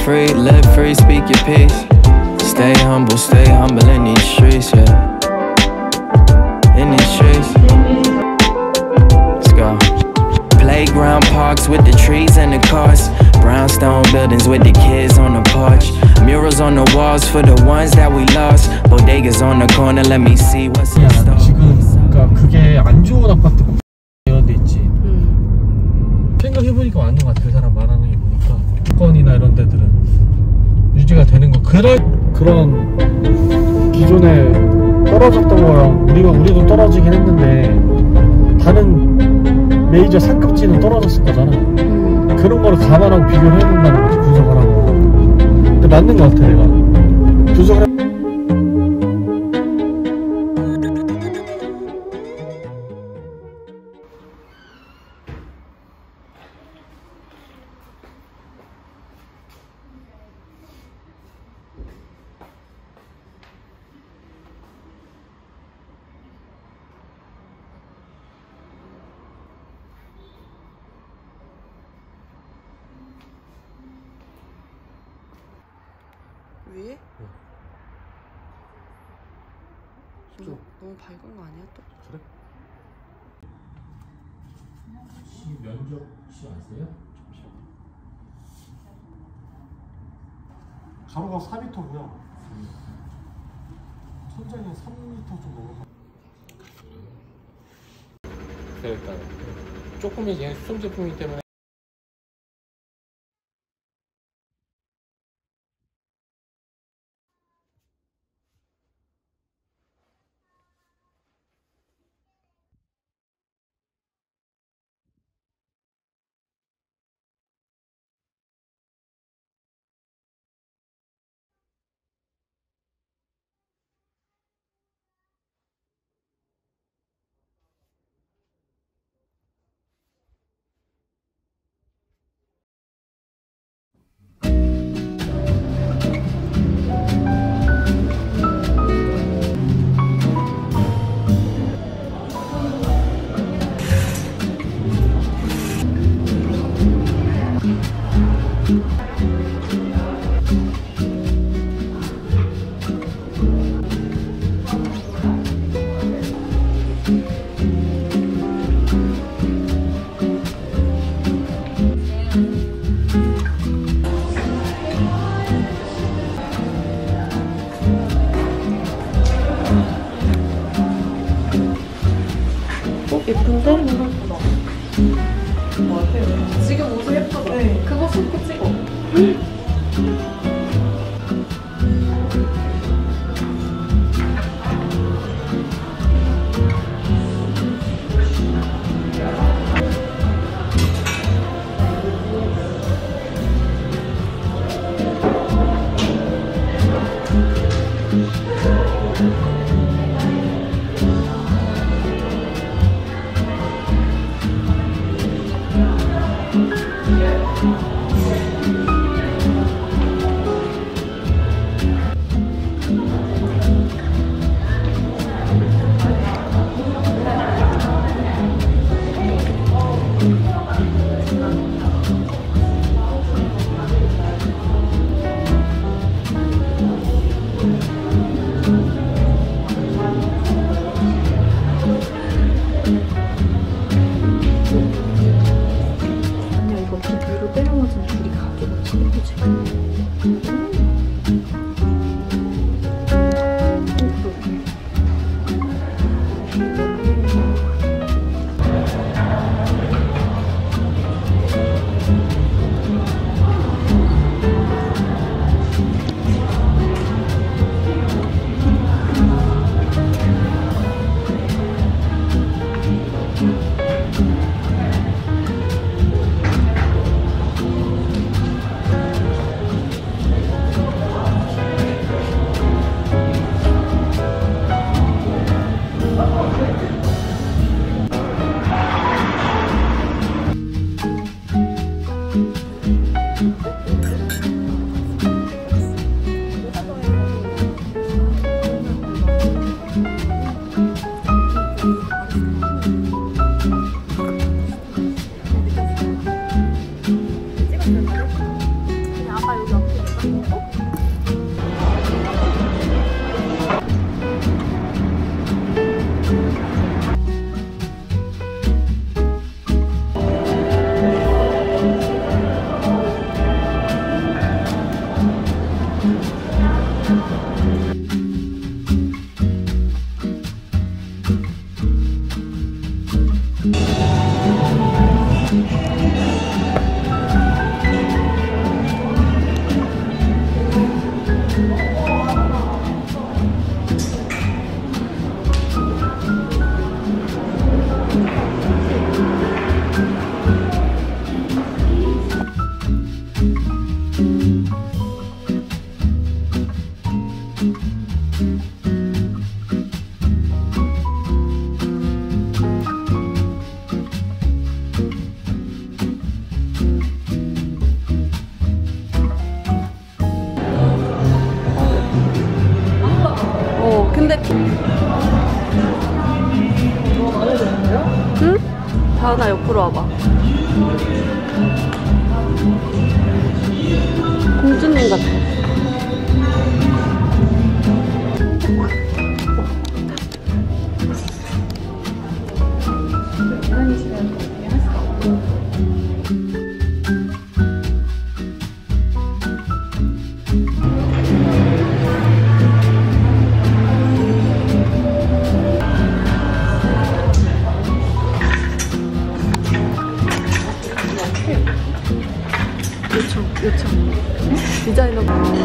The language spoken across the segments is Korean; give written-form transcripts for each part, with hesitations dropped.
free, live free, speak your piece. Stay humble in these streets, yeah. In these streets. Let's go. Playground parks with the trees and the cars. Brownstone buildings with the kids on the porch. Murals on the walls for the ones that we lost. Bodegas on the corner, let me see what's in store. 지금 그러니까 그게 안 좋은 아파트 이런 데 있지. 생각해보니까 맞는 것 같아. 그 사람 말하는 게 보니까 건이나 이런 데들은 유지가 되는 거. 그런 기존에 떨어졌던 거랑 우리도 떨어지긴 했는데 다른 메이저 상급지는 떨어졌을 거잖아. 그런 거를 감안하고 비교를 해야 된다는 거지, 분석을 하고. 근데 맞는 것 같아. 내가 분석을 위에? 너무 밝은 거 아니야 또? 그래? 혹시 면적 혹시 아세요? 가로가 4m고요. 천장이 3m 좀 넘어가. 그러니까 조금 이제 수성 제품이기 때문에. 예쁜데? 지금 옷을 예쁘다. 네. 그거 신고 찍어. 근데 응? 다은아 옆으로 와봐. 공주님 같아. 요청. 디자이너.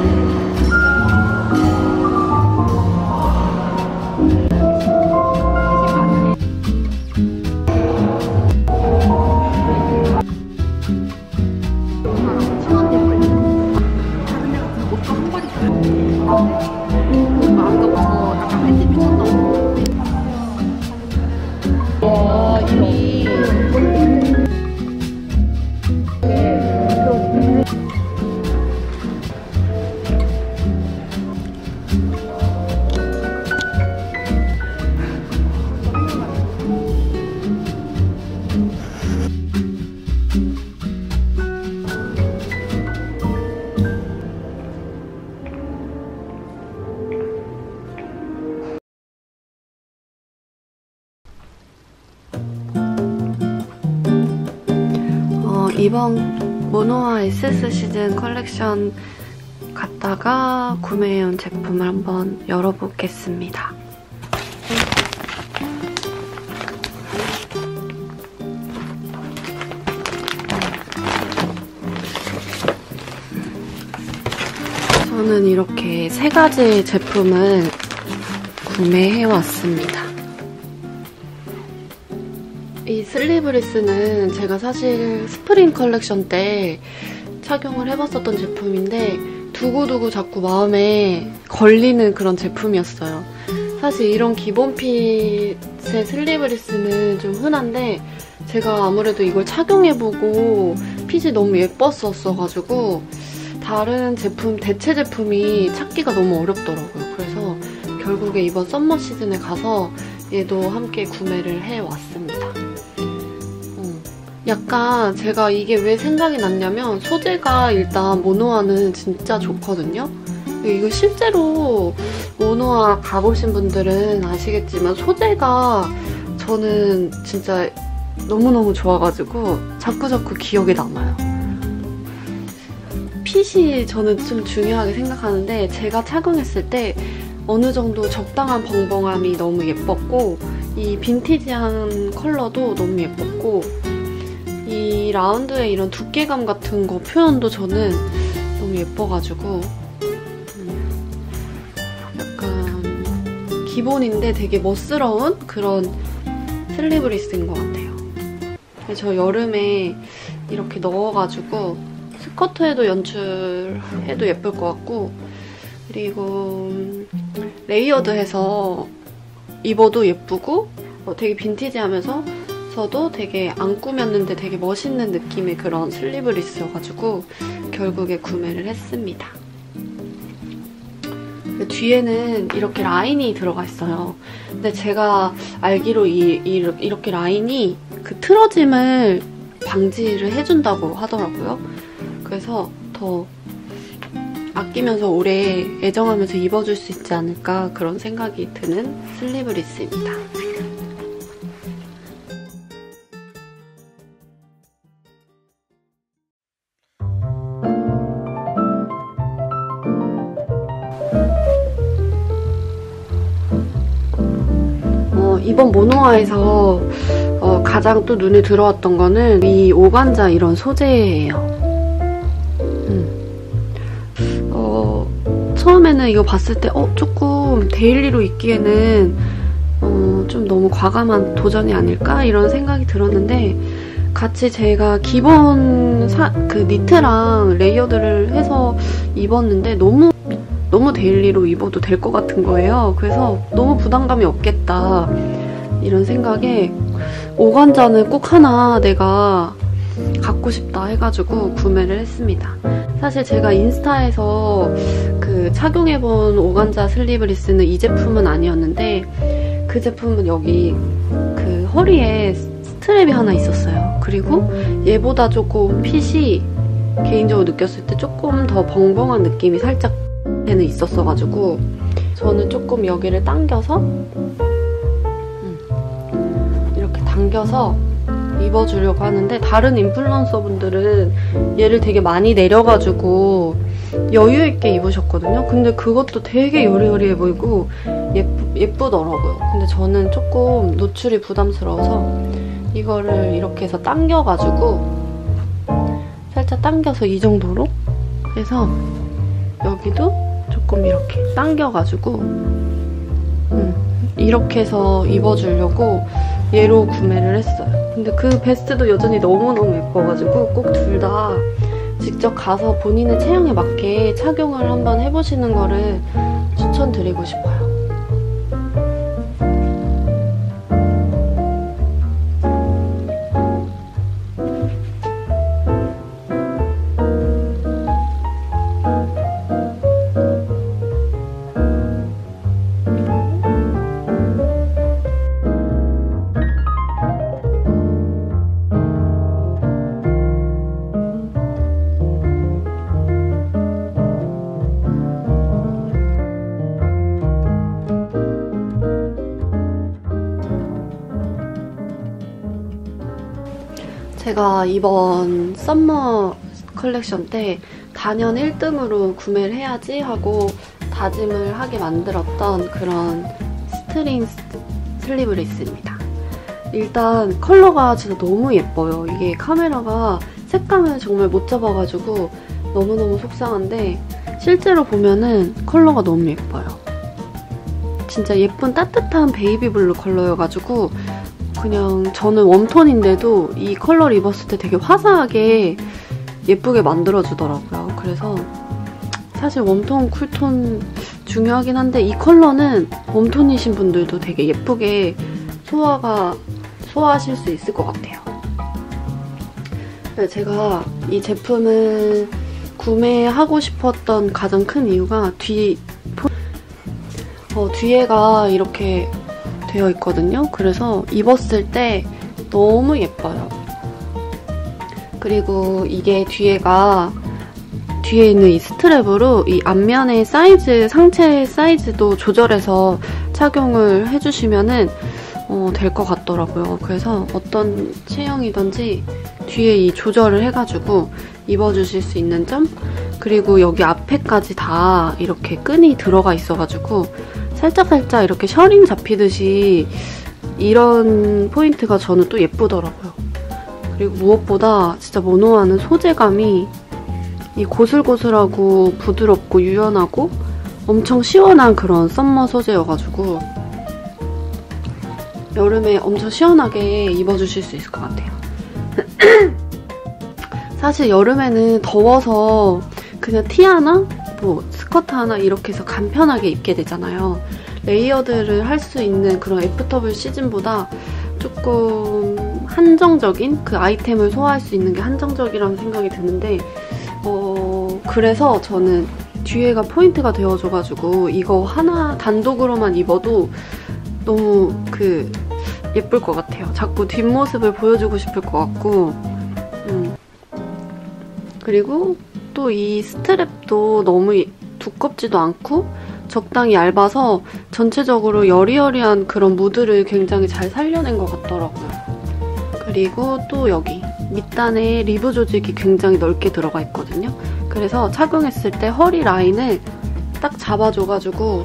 이번 모노아 에세스 시즌 컬렉션 갔다가 구매해온 제품을 한번 열어보겠습니다. 저는 이렇게 3가지 제품을 구매해왔습니다. 이 슬리브리스는 제가 사실 스프링 컬렉션 때 착용을 해봤었던 제품인데 두고두고 자꾸 마음에 걸리는 그런 제품이었어요. 사실 이런 기본 핏의 슬리브리스는 좀 흔한데 제가 아무래도 이걸 착용해보고 핏이 너무 예뻤었어가지고 다른 제품, 대체 제품이 찾기가 너무 어렵더라고요. 그래서 결국에 이번 썸머 시즌에 가서 얘도 함께 구매를 해왔습니다. 약간 제가 이게 왜 생각이 났냐면 소재가 일단 모노아는 진짜 좋거든요. 이거 실제로 모노아 가보신 분들은 아시겠지만 소재가 저는 진짜 너무너무 좋아가지고 자꾸자꾸 기억에 남아요. 핏이 저는 좀 중요하게 생각하는데 제가 착용했을 때 어느 정도 적당한 벙벙함이 너무 예뻤고 이 빈티지한 컬러도 너무 예뻤고 이 라운드의 이런 두께감 같은 거 표현도 저는 너무 예뻐가지고 약간 기본인데 되게 멋스러운 그런 슬리브리스인 것 같아요. 저 여름에 이렇게 넣어가지고 스커트에도 연출해도 예쁠 것 같고 그리고 레이어드해서 입어도 예쁘고 되게 빈티지하면서 저도 되게 안 꾸몄는데 되게 멋있는 느낌의 그런 슬리브리스여가지고 결국에 구매를 했습니다. 뒤에는 이렇게 라인이 들어가 있어요. 근데 제가 알기로 이렇게 라인이 그 틀어짐을 방지를 해준다고 하더라고요. 그래서 더 아끼면서 오래 애정하면서 입어줄 수 있지 않을까 그런 생각이 드는 슬리브리스입니다. 이번 모노아에서 가장 또 눈에 들어왔던 거는 이 오간자 이런 소재예요. 처음에는 이거 봤을 때 조금 데일리로 입기에는 좀 너무 과감한 도전이 아닐까 이런 생각이 들었는데 같이 제가 기본 그 니트랑 레이어드를 해서 입었는데 너무 너무 데일리로 입어도 될 것 같은 거예요. 그래서 너무 부담감이 없겠다 이런 생각에 오간자는 꼭 하나 내가 갖고 싶다 해가지고 구매를 했습니다. 사실 제가 인스타에서 그 착용해본 오간자 슬리브리스는 이 제품은 아니었는데 그 제품은 여기 그 허리에 스트랩이 하나 있었어요. 그리고 얘보다 조금 핏이 개인적으로 느꼈을 때 조금 더 벙벙한 느낌이 살짝 에는 있었어가지고 저는 조금 여기를 당겨서 이렇게 당겨서 입어주려고 하는데 다른 인플루언서 분들은 얘를 되게 많이 내려가지고 여유있게 입으셨거든요. 근데 그것도 되게 여리여리해 보이고 예쁘더라고요. 근데 저는 조금 노출이 부담스러워서 이거를 이렇게 해서 당겨가지고 살짝 당겨서 이 정도로 해서 여기도 조금 이렇게 당겨가지고 이렇게 해서 입어주려고 얘로 구매를 했어요. 근데 그 베스트도 여전히 너무너무 예뻐가지고 꼭 둘 다 직접 가서 본인의 체형에 맞게 착용을 한번 해보시는 거를 추천드리고 싶어요. 제가 이번 썸머 컬렉션 때 단연 1등으로 구매를 해야지 하고 다짐을 하게 만들었던 그런 스트링 슬리브리스입니다. 일단 컬러가 진짜 너무 예뻐요. 이게 카메라가 색감을 정말 못 잡아가지고 너무너무 속상한데 실제로 보면은 컬러가 너무 예뻐요. 진짜 예쁜 따뜻한 베이비 블루 컬러여가지고 그냥 저는 웜톤인데도 이 컬러를 입었을 때 되게 화사하게 예쁘게 만들어주더라고요. 그래서 사실 웜톤, 쿨톤 중요하긴 한데 이 컬러는 웜톤이신 분들도 되게 예쁘게 소화하실 수 있을 것 같아요. 제가 이 제품을 구매하고 싶었던 가장 큰 이유가 뒤에가 이렇게 되어 있거든요. 그래서 입었을 때 너무 예뻐요. 그리고 이게 뒤에 있는 이 스트랩으로 이 앞면의 사이즈, 상체 사이즈도 조절해서 착용을 해주시면은 될 것 같더라고요. 그래서 어떤 체형이든지 뒤에 이 조절을 해가지고 입어주실 수 있는 점, 그리고 여기 앞에까지 다 이렇게 끈이 들어가 있어가지고 살짝살짝 이렇게 셔링 잡히듯이 이런 포인트가 저는 또 예쁘더라고요. 그리고 무엇보다 진짜 모노하는 소재감이 이 고슬고슬하고 부드럽고 유연하고 엄청 시원한 그런 썸머 소재여가지고 여름에 엄청 시원하게 입어주실 수 있을 것 같아요. 사실 여름에는 더워서 그냥 티 하나? 뭐 스커트 하나 이렇게 해서 간편하게 입게 되잖아요. 레이어드를 할 수 있는 그런 애프터블 시즌보다 조금 한정적인 그 아이템을 소화할 수 있는 게 한정적이라는 생각이 드는데 그래서 저는 뒤에가 포인트가 되어줘가지고 이거 하나 단독으로만 입어도 너무 예쁠 것 같아요. 자꾸 뒷모습을 보여주고 싶을 것 같고 그리고 또 이 스트랩도 너무 두껍지도 않고 적당히 얇아서 전체적으로 여리여리한 그런 무드를 굉장히 잘 살려낸 것 같더라고요. 그리고 또 여기 밑단에 리브 조직이 굉장히 넓게 들어가 있거든요. 그래서 착용했을 때 허리 라인을 딱 잡아줘가지고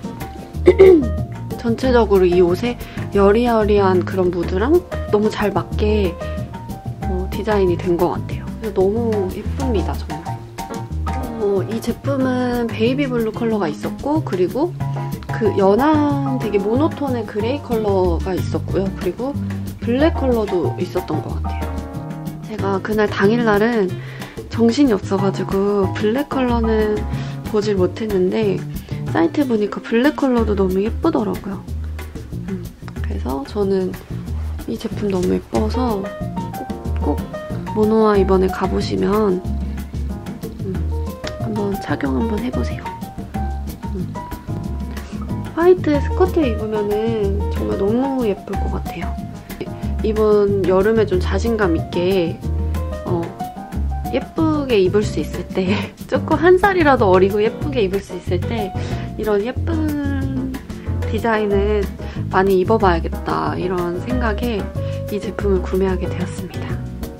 전체적으로 이 옷에 여리여리한 그런 무드랑 너무 잘 맞게 디자인이 된 것 같아요. 그래서 너무 예쁩니다, 정말. 이 제품은 베이비 블루 컬러가 있었고 그리고 그 연한 되게 모노톤의 그레이 컬러가 있었고요. 그리고 블랙 컬러도 있었던 것 같아요. 제가 그날 당일날은 정신이 없어가지고 블랙 컬러는 보질 못했는데 사이트에 보니까 블랙 컬러도 너무 예쁘더라고요. 그래서 저는 이 제품 너무 예뻐서 꼭 모노아 이번에 가보시면 한번 착용 한번 해보세요. 화이트 스커트 입으면은 정말 너무 예쁠 것 같아요. 이번 여름에 좀 자신감 있게 예쁘게 입을 수 있을 때, 조금 한 살이라도 어리고 예쁘게 입을 수 있을 때 이런 예쁜 디자인을 많이 입어봐야겠다 이런 생각에 이 제품을 구매하게 되었습니다.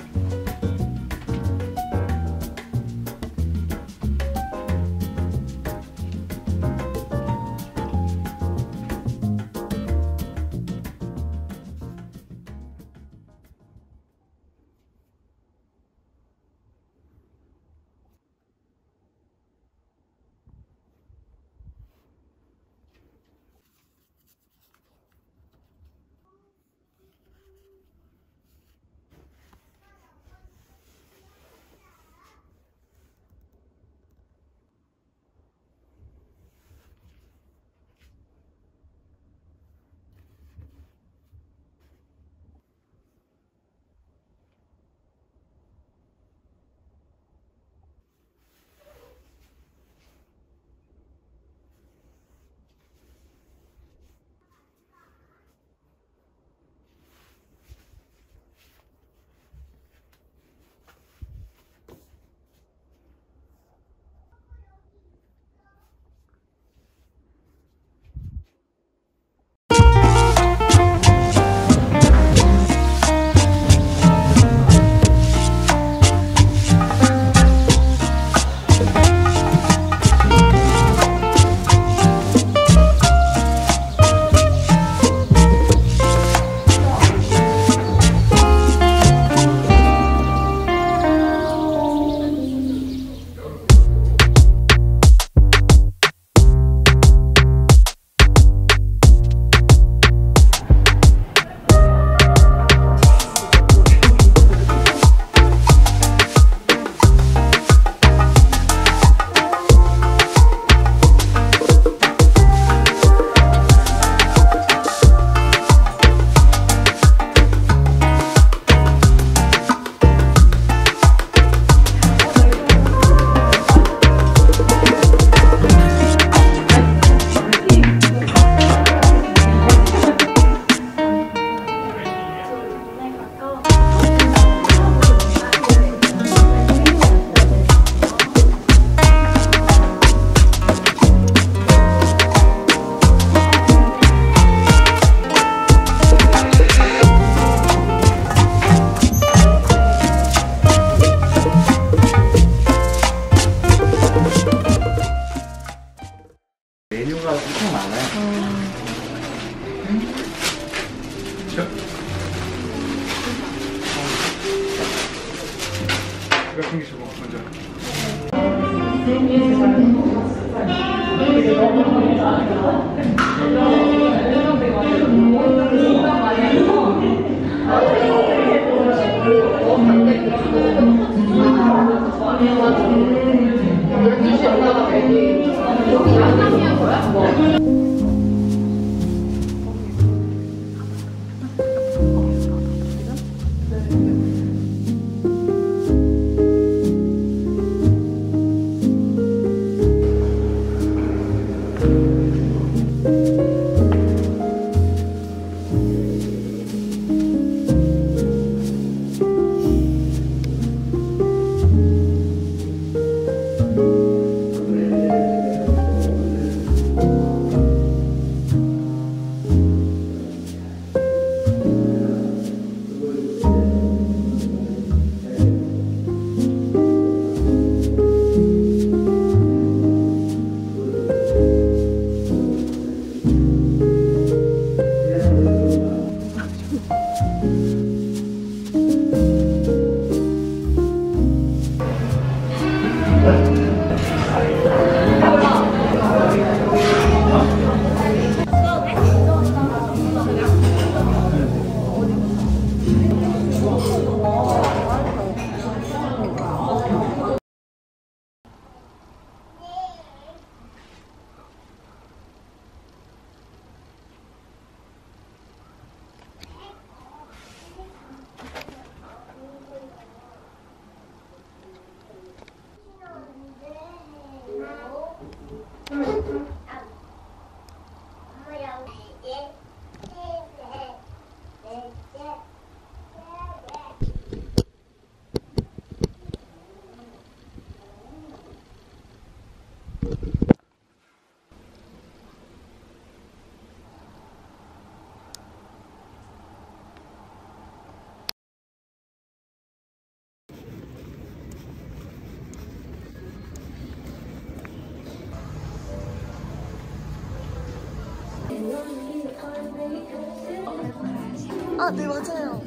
메뉴가 엄청 많아요. 이거 챙기시고 먼저. 아, 네, 맞아요.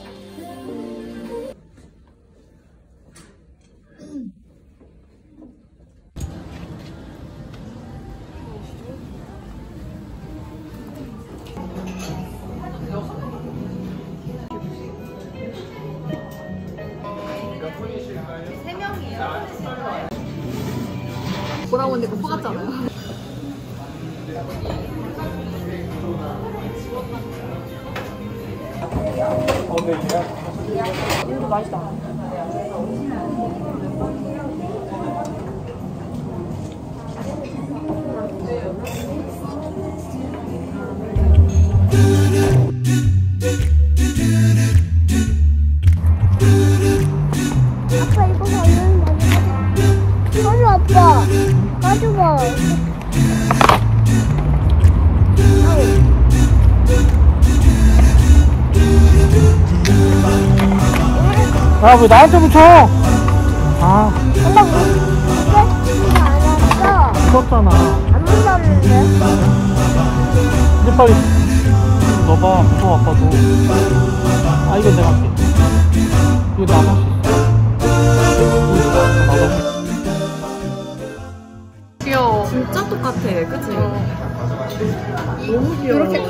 보라고 언니 거포 같잖아요. 이거 맛있다. 아빠 이거 가면 가져 아빠 가져봐. 야, 왜 나한테 붙여? 아, 엄마 이거 안 왔어. 무섭잖아. 안 무섭는데? 이제 빨리 넣어봐. 무서워, 아빠도. 아, 이건 내가 할게. 이거 나가. 귀여워. 진짜 똑같아, 그치? 너무 귀여워. 이렇게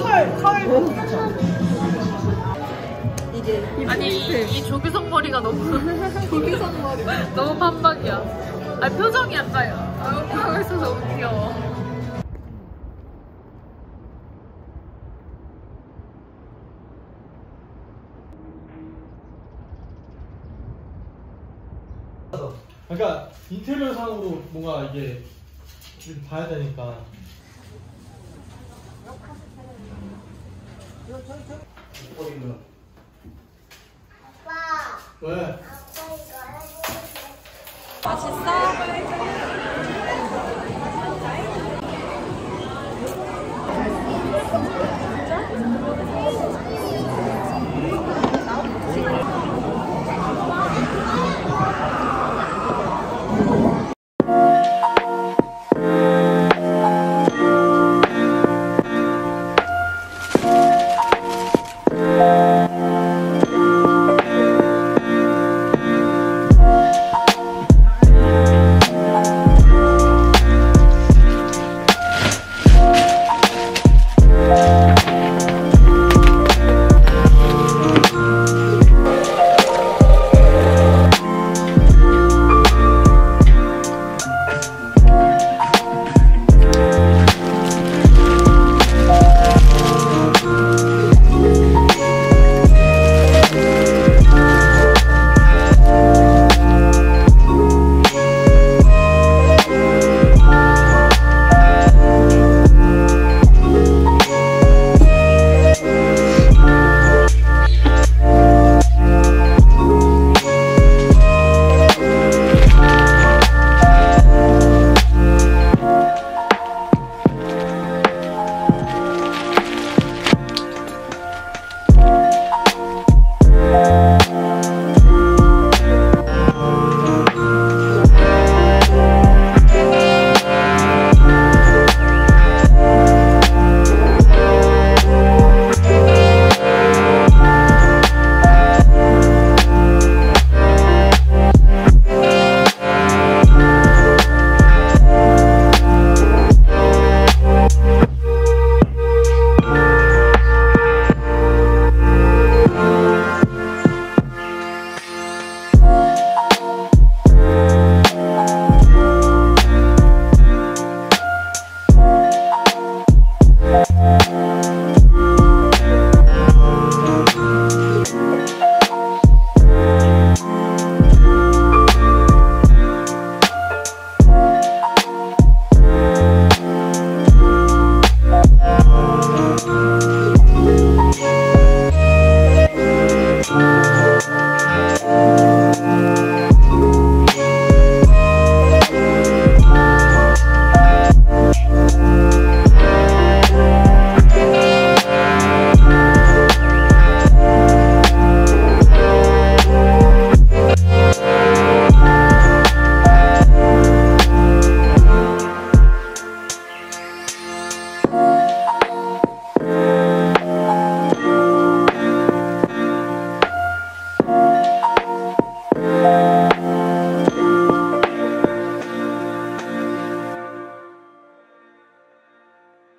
아니 이 조규석 머리가 너무 조규석 머리 너무 반박이야. 아니 표정이 약간 하고 있어서 너무 귀여워. 그러니까 인테리어 상으로 뭔가 이게 좀 봐야 되니까. 아빠. 왜? 아빠 이거 맛있어?